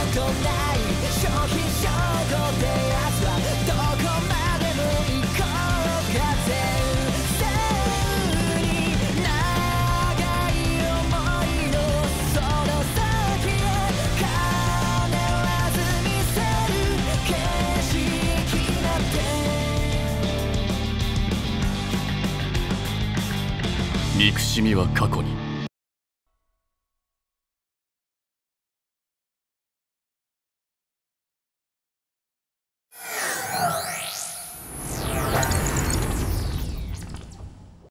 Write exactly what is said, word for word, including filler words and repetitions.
ことない消費衝動ってやつはどこまでも行こうかぜに長い思いのその先へ必ず見せる景色なんて。 憎しみは過去に